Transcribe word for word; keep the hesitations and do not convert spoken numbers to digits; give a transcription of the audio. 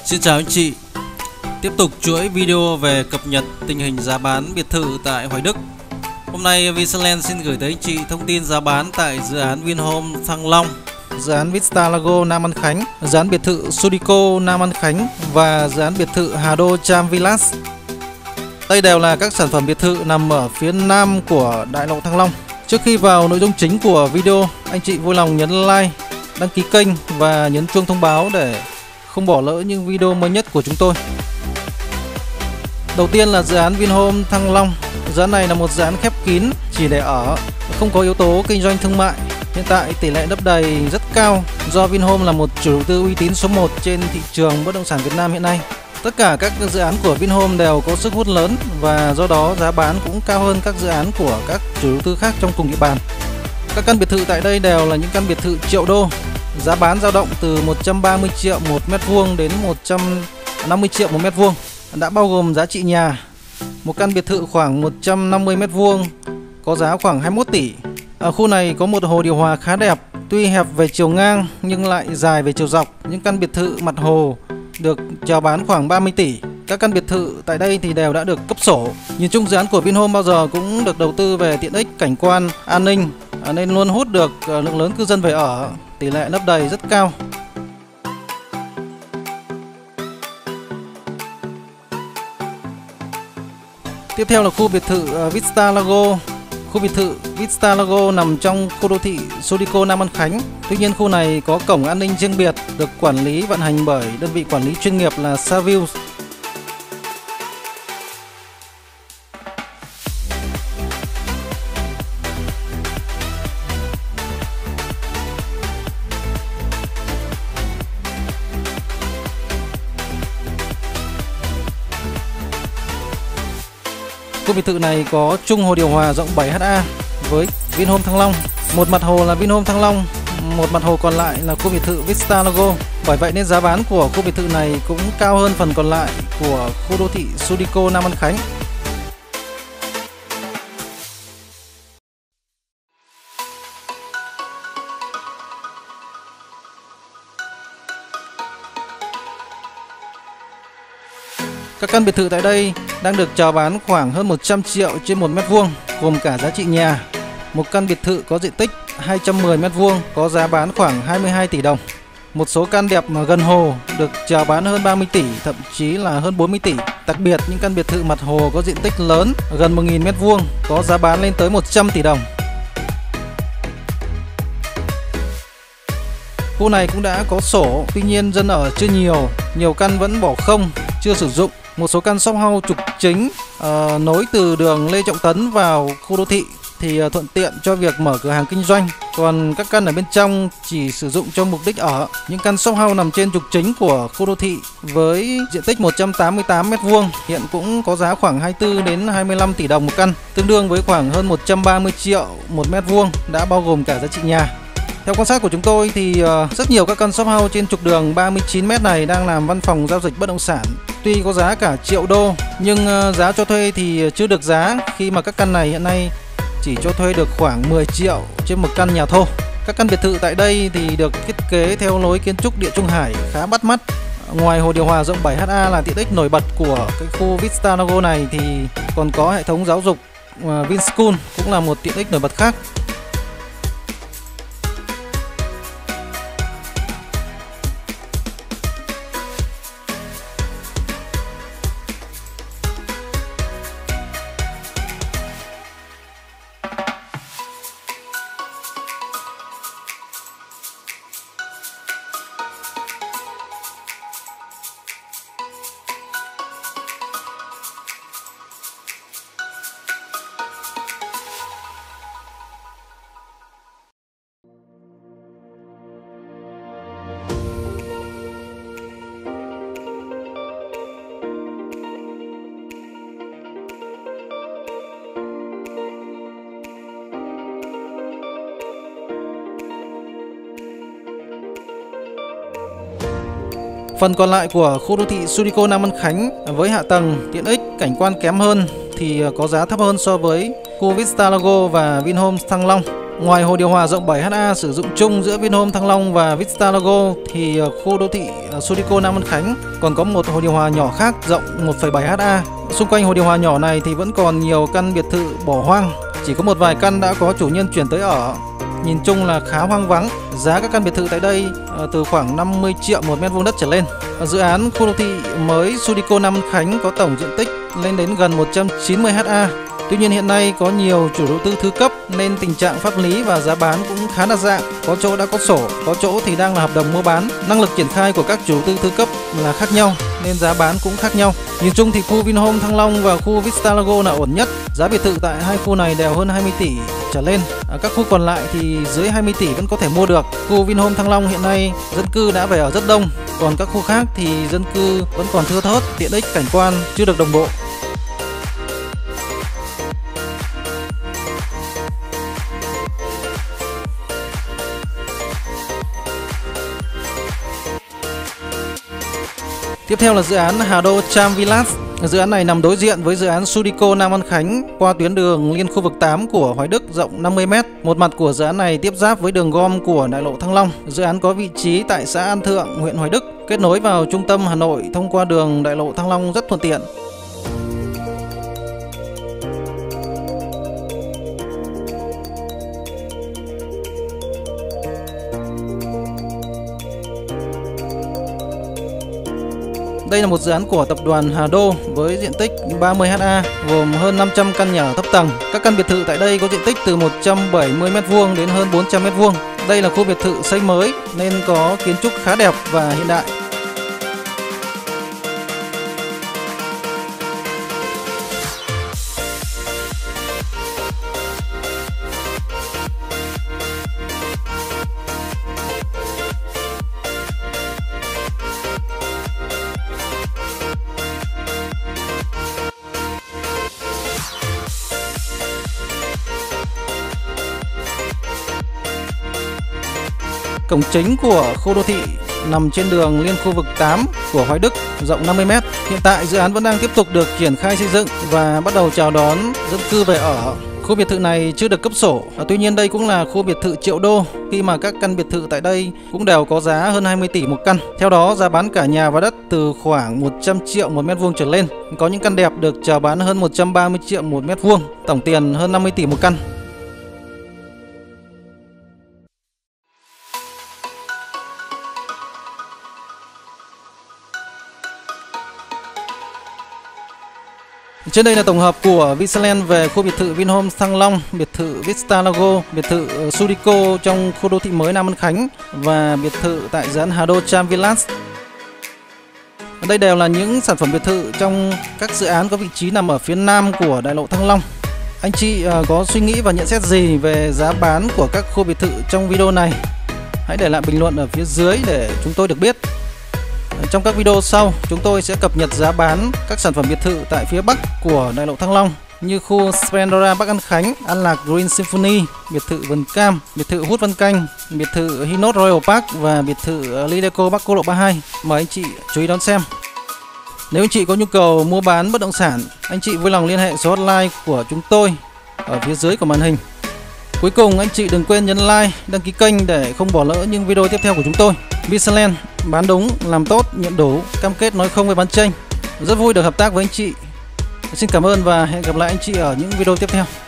Xin chào anh chị. Tiếp tục chuỗi video về cập nhật tình hình giá bán biệt thự tại Hoài Đức. Hôm nay Vistaland xin gửi tới anh chị thông tin giá bán tại dự án Vinhome Thăng Long, dự án Vista Lago Nam An Khánh, dự án biệt thự Sudico Nam An Khánh và dự án biệt thự Hà Đô Tram Villas. Đây đều là các sản phẩm biệt thự nằm ở phía nam của đại lộ Thăng Long. Trước khi vào nội dung chính của video, anh chị vui lòng nhấn like, đăng ký kênh và nhấn chuông thông báo để không bỏ lỡ những video mới nhất của chúng tôi. Đầu tiên là dự án Vinhome Thăng Long. Dự án này là một dự án khép kín, chỉ để ở, không có yếu tố kinh doanh thương mại. Hiện tại tỷ lệ lấp đầy rất cao do Vinhome là một chủ đầu tư uy tín số một trên thị trường bất động sản Việt Nam hiện nay. Tất cả các dự án của Vinhome đều có sức hút lớn và do đó giá bán cũng cao hơn các dự án của các chủ đầu tư khác trong cùng địa bàn. Các căn biệt thự tại đây đều là những căn biệt thự triệu đô. Giá bán dao động từ một trăm ba mươi triệu một mét vuông đến một trăm năm mươi triệu một mét vuông, đã bao gồm giá trị nhà. Một căn biệt thự khoảng một trăm năm mươi mét vuông có giá khoảng hai mươi mốt tỷ. Ở khu này có một hồ điều hòa khá đẹp, tuy hẹp về chiều ngang nhưng lại dài về chiều dọc. Những căn biệt thự mặt hồ được chào bán khoảng ba mươi tỷ. Các căn biệt thự tại đây thì đều đã được cấp sổ. Nhìn chung dự án của Vinhome bao giờ cũng được đầu tư về tiện ích, cảnh quan, an ninh nên luôn hút được lượng lớn cư dân về ở. Tỷ lệ lấp đầy rất cao. Tiếp theo là khu biệt thự Vista Lago. Khu biệt thự Vista Lago nằm trong khu đô thị Sudico Nam An Khánh. Tuy nhiên khu này có cổng an ninh riêng biệt, được quản lý vận hành bởi đơn vị quản lý chuyên nghiệp là Savills. Khu biệt thự này có chung hồ điều hòa rộng bảy héc ta với Vinhome Thăng Long. Một mặt hồ là Vinhome Thăng Long, một mặt hồ còn lại là khu biệt thự Vista Lago. Bởi vậy nên giá bán của khu biệt thự này cũng cao hơn phần còn lại của khu đô thị Sudico Nam An Khánh. Các căn biệt thự tại đây đang được chào bán khoảng hơn một trăm triệu trên một mét vuông, gồm cả giá trị nhà. Một căn biệt thự có diện tích hai trăm mười mét vuông có giá bán khoảng hai mươi hai tỷ đồng. Một số căn đẹp mà gần hồ được chào bán hơn ba mươi tỷ, thậm chí là hơn bốn mươi tỷ. Đặc biệt những căn biệt thự mặt hồ có diện tích lớn gần một nghìn mét vuông có giá bán lên tới một trăm tỷ đồng. Khu này cũng đã có sổ, tuy nhiên dân ở chưa nhiều, nhiều căn vẫn bỏ không, chưa sử dụng. Một số căn shop house trục chính uh, nối từ đường Lê Trọng Tấn vào khu đô thị thì uh, thuận tiện cho việc mở cửa hàng kinh doanh. Còn các căn ở bên trong chỉ sử dụng cho mục đích ở. Những căn shop house nằm trên trục chính của khu đô thị với diện tích một trăm tám mươi tám mét vuông hiện cũng có giá khoảng hai mươi tư đến hai mươi lăm tỷ đồng một căn, tương đương với khoảng hơn một trăm ba mươi triệu một mét vuông, đã bao gồm cả giá trị nhà. Theo quan sát của chúng tôi thì uh, rất nhiều các căn shop house trên trục đường ba mươi chín mét này đang làm văn phòng giao dịch bất động sản. Tuy có giá cả triệu đô nhưng uh, giá cho thuê thì chưa được giá, khi mà các căn này hiện nay chỉ cho thuê được khoảng mười triệu trên một căn nhà thô. Các căn biệt thự tại đây thì được thiết kế theo lối kiến trúc Địa Trung Hải khá bắt mắt. Ngoài hồ điều hòa rộng bảy héc ta là tiện ích nổi bật của cái khu Vista Lago này thì còn có hệ thống giáo dục uh, Vinschool cũng là một tiện ích nổi bật khác. Phần còn lại của khu đô thị Sudico Nam An Khánh với hạ tầng, tiện ích, cảnh quan kém hơn thì có giá thấp hơn so với khu Vista Lago và Vinhome Thăng Long. Ngoài hồ điều hòa rộng bảy héc ta sử dụng chung giữa Vinhome Thăng Long và Vista Lago thì khu đô thị Sudico Nam An Khánh còn có một hồ điều hòa nhỏ khác rộng một phẩy bảy héc ta. Xung quanh hồ điều hòa nhỏ này thì vẫn còn nhiều căn biệt thự bỏ hoang, chỉ có một vài căn đã có chủ nhân chuyển tới ở. Nhìn chung là khá hoang vắng. Giá các căn biệt thự tại đây từ khoảng năm mươi triệu một mét vuông đất trở lên. Dự án khu đô thị mới Sudico Nam An Khánh có tổng diện tích lên đến gần một trăm chín mươi héc ta. Tuy nhiên hiện nay có nhiều chủ đầu tư thứ cấp nên tình trạng pháp lý và giá bán cũng khá đa dạng. Có chỗ đã có sổ, có chỗ thì đang là hợp đồng mua bán. Năng lực triển khai của các chủ đầu tư thứ cấp là khác nhau nên giá bán cũng khác nhau. Nhìn chung thì khu Vinhome Thăng Long và khu Vista Lago là ổn nhất. Giá biệt thự tại hai khu này đều hơn hai mươi tỷ trở lên. Ở các khu còn lại thì dưới hai mươi tỷ vẫn có thể mua được. Khu Vinhome Thăng Long hiện nay dân cư đã về ở rất đông, còn các khu khác thì dân cư vẫn còn thưa thớt, tiện ích cảnh quan chưa được đồng bộ. Tiếp theo là dự án Hà Đô Tram Villas. Dự án này nằm đối diện với dự án Sudico Nam An Khánh qua tuyến đường liên khu vực tám của Hoài Đức rộng năm mươi mét. Một mặt của dự án này tiếp giáp với đường gom của đại lộ Thăng Long. Dự án có vị trí tại xã An Thượng, huyện Hoài Đức, kết nối vào trung tâm Hà Nội thông qua đường đại lộ Thăng Long rất thuận tiện. Đây là một dự án của tập đoàn Hà Đô với diện tích ba mươi héc ta, gồm hơn năm trăm căn nhà thấp tầng. Các căn biệt thự tại đây có diện tích từ một trăm bảy mươi mét vuông đến hơn bốn trăm mét vuông. Đây là khu biệt thự xây mới nên có kiến trúc khá đẹp và hiện đại. Cổng chính của khu đô thị nằm trên đường liên khu vực tám của Hoài Đức rộng năm mươi mét. Hiện tại dự án vẫn đang tiếp tục được triển khai xây dựng và bắt đầu chào đón dân cư về ở. Khu biệt thự này chưa được cấp sổ. À, tuy nhiên đây cũng là khu biệt thự triệu đô khi mà các căn biệt thự tại đây cũng đều có giá hơn hai mươi tỷ một căn. Theo đó giá bán cả nhà và đất từ khoảng một trăm triệu một mét vuông trở lên. Có những căn đẹp được chào bán hơn một trăm ba mươi triệu một mét vuông, tổng tiền hơn năm mươi tỷ một căn. Trên đây là tổng hợp của Vistaland về khu biệt thự Vinhome Thăng Long, biệt thự Vista Lago, biệt thự Sudico trong khu đô thị mới Nam An Khánh và biệt thự tại dự án Hà Đô Tram Villas. Đây đều là những sản phẩm biệt thự trong các dự án có vị trí nằm ở phía nam của đại lộ Thăng Long. Anh chị có suy nghĩ và nhận xét gì về giá bán của các khu biệt thự trong video này? Hãy để lại bình luận ở phía dưới để chúng tôi được biết. Trong các video sau, chúng tôi sẽ cập nhật giá bán các sản phẩm biệt thự tại phía bắc của đại lộ Thăng Long như khu Splendora Bắc An Khánh, An Lạc Green Symphony, biệt thự Vườn Cam, biệt thự Hút Văn Canh, biệt thự Hinot Royal Park và biệt thự Lideco Bắc Cô Lộ ba mươi hai. Mời anh chị chú ý đón xem. Nếu anh chị có nhu cầu mua bán bất động sản, anh chị vui lòng liên hệ số hotline của chúng tôi ở phía dưới của màn hình. Cuối cùng anh chị đừng quên nhấn like, đăng ký kênh để không bỏ lỡ những video tiếp theo của chúng tôi. Vistaland, bán đúng, làm tốt, nhận đủ, cam kết nói không với bán chênh. Rất vui được hợp tác với anh chị. Xin cảm ơn và hẹn gặp lại anh chị ở những video tiếp theo.